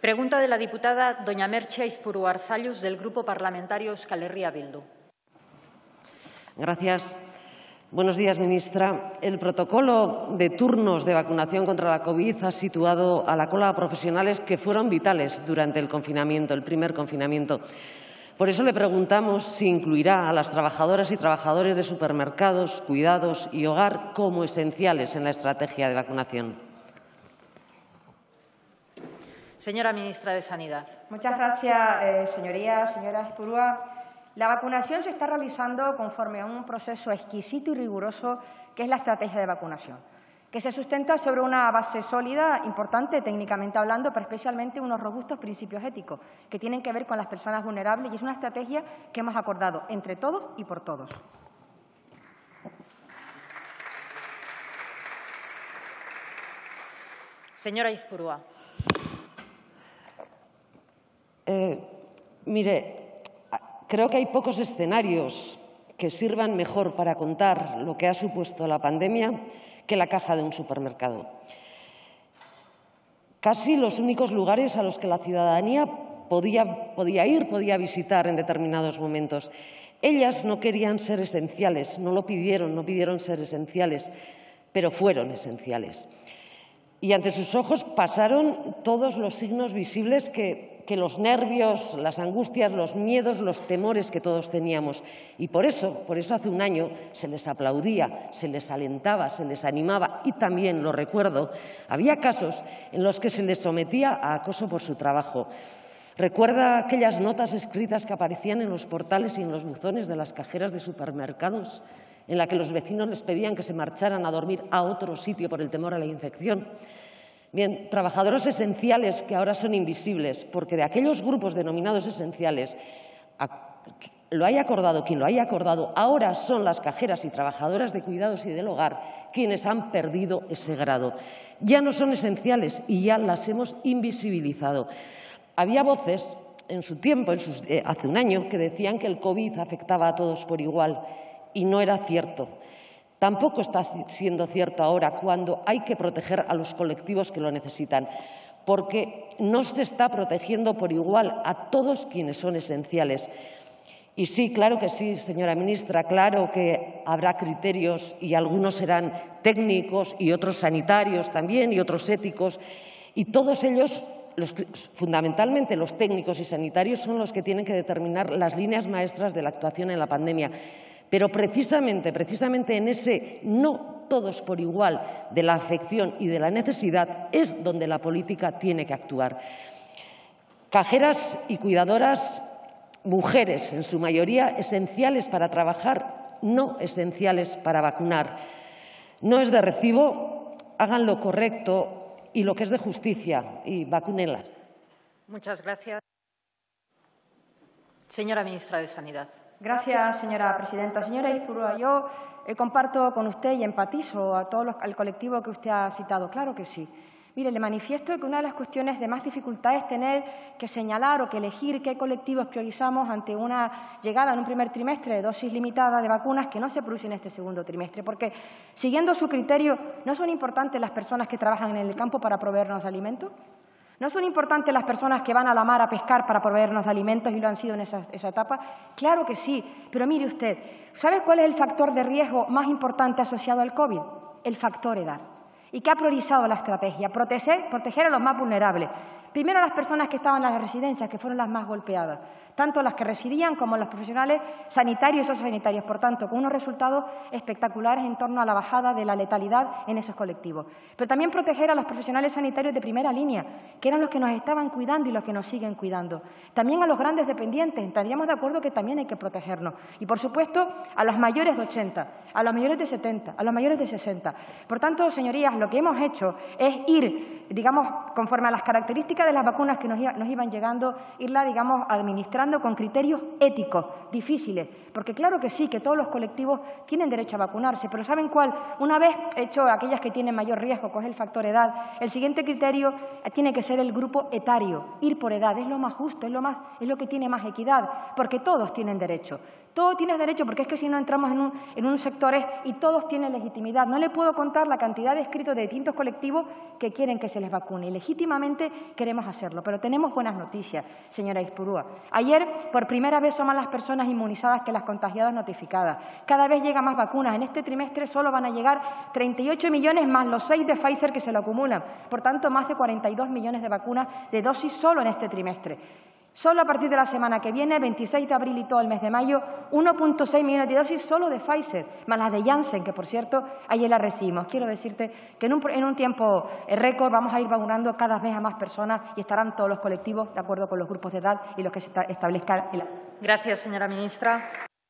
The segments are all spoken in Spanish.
Pregunta de la diputada doña Merche Aizpuru Arzallus, del Grupo Parlamentario Euskal Herria Bildu. Gracias. Buenos días, ministra. El protocolo de turnos de vacunación contra la COVID ha situado a la cola a profesionales que fueron vitales durante el confinamiento, el primer confinamiento. Por eso le preguntamos si incluirá a las trabajadoras y trabajadores de supermercados, cuidados y hogar como esenciales en la estrategia de vacunación. Señora ministra de Sanidad. Muchas gracias, señorías. Señora Aizpuru. La vacunación se está realizando conforme a un proceso exquisito y riguroso que es la estrategia de vacunación, que se sustenta sobre una base sólida, importante técnicamente hablando, pero especialmente unos robustos principios éticos que tienen que ver con las personas vulnerables, y es una estrategia que hemos acordado entre todos y por todos. Señora Aizpuru. Mire, creo que hay pocos escenarios que sirvan mejor para contar lo que ha supuesto la pandemia que la caja de un supermercado. Casi los únicos lugares a los que la ciudadanía podía ir, podía visitar en determinados momentos. Ellas no querían ser esenciales, no lo pidieron, no pidieron ser esenciales, pero fueron esenciales. Y ante sus ojos pasaron todos los signos visibles que los nervios, las angustias, los miedos, los temores que todos teníamos. Y por eso hace un año se les aplaudía, se les alentaba, se les animaba y también, lo recuerdo, había casos en los que se les sometía a acoso por su trabajo. ¿Recuerda aquellas notas escritas que aparecían en los portales y en los buzones de las cajeras de supermercados, en la que los vecinos les pedían que se marcharan a dormir a otro sitio por el temor a la infección? Bien, trabajadores esenciales que ahora son invisibles, porque de aquellos grupos denominados esenciales, lo haya acordado quien lo haya acordado, ahora son las cajeras y trabajadoras de cuidados y del hogar quienes han perdido ese grado. Ya no son esenciales y ya las hemos invisibilizado. Había voces en su tiempo, hace un año, que decían que el COVID afectaba a todos por igual y no era cierto. Tampoco está siendo cierto ahora, cuando hay que proteger a los colectivos que lo necesitan, porque no se está protegiendo por igual a todos quienes son esenciales. Y sí, claro que sí, señora ministra, claro que habrá criterios y algunos serán técnicos y otros sanitarios también y otros éticos, y todos ellos, fundamentalmente los técnicos y sanitarios, son los que tienen que determinar las líneas maestras de la actuación en la pandemia. Pero precisamente en ese no todos por igual de la afección y de la necesidad es donde la política tiene que actuar. Cajeras y cuidadoras, mujeres en su mayoría, esenciales para trabajar, no esenciales para vacunar. No es de recibo, hagan lo correcto y lo que es de justicia y vacúnenlas. Muchas gracias. Señora ministra de Sanidad. Gracias, señora presidenta. Señora Aizpuru, yo comparto con usted y empatizo al colectivo que usted ha citado. Claro que sí. Mire, le manifiesto que una de las cuestiones de más dificultad es tener que señalar o que elegir qué colectivos priorizamos ante una llegada en un primer trimestre de dosis limitada de vacunas que no se produce en este segundo trimestre. Porque, siguiendo su criterio, ¿no son importantes las personas que trabajan en el campo para proveernos de alimentos? ¿No son importantes las personas que van a la mar a pescar para proveernos de alimentos y lo han sido en esa etapa? Claro que sí, pero mire usted, ¿sabe cuál es el factor de riesgo más importante asociado al COVID? El factor edad. ¿Y qué ha priorizado la estrategia? Proteger a los más vulnerables. Primero a las personas que estaban en las residencias, que fueron las más golpeadas, tanto las que residían como los profesionales sanitarios y sociosanitarios, por tanto, con unos resultados espectaculares en torno a la bajada de la letalidad en esos colectivos. Pero también proteger a los profesionales sanitarios de primera línea, que eran los que nos estaban cuidando y los que nos siguen cuidando. También a los grandes dependientes, estaríamos de acuerdo que también hay que protegernos. Y, por supuesto, a los mayores de 80, a los mayores de 70, a los mayores de 60. Por tanto, señorías, lo que hemos hecho es ir, digamos, conforme a las características de las vacunas que nos iban llegando, irla, digamos, administrando con criterios éticos difíciles, porque claro que sí, que todos los colectivos tienen derecho a vacunarse, pero ¿saben cuál? Una vez hecho aquellas que tienen mayor riesgo, que es el factor edad, el siguiente criterio tiene que ser el grupo etario, ir por edad, es lo más justo, es lo que tiene más equidad, porque todos tienen derecho. Todos tienen derecho, porque es que si no entramos en unos sectores y todos tienen legitimidad. No le puedo contar la cantidad de escritos de distintos colectivos que quieren que se les vacune. Y legítimamente queremos hacerlo, pero tenemos buenas noticias, señora Aizpurúa. Ayer, por primera vez, son más las personas inmunizadas que las contagiadas notificadas. Cada vez llegan más vacunas. En este trimestre solo van a llegar 38 millones más los 6 de Pfizer que se lo acumulan. Por tanto, más de 42 millones de vacunas de dosis solo en este trimestre. Solo a partir de la semana que viene, 26 de abril y todo el mes de mayo, 1,6 millones de dosis solo de Pfizer, más las de Janssen, que por cierto ayer las recibimos. Quiero decirte que en un tiempo récord vamos a ir vacunando cada vez a más personas y estarán todos los colectivos de acuerdo con los grupos de edad y los que se establezcan. Gracias, señora ministra.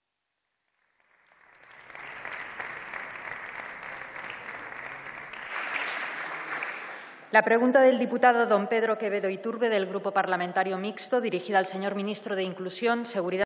La pregunta del diputado don Pedro Quevedo Iturbe, del Grupo Parlamentario Mixto, dirigida al señor ministro de Inclusión, Seguridad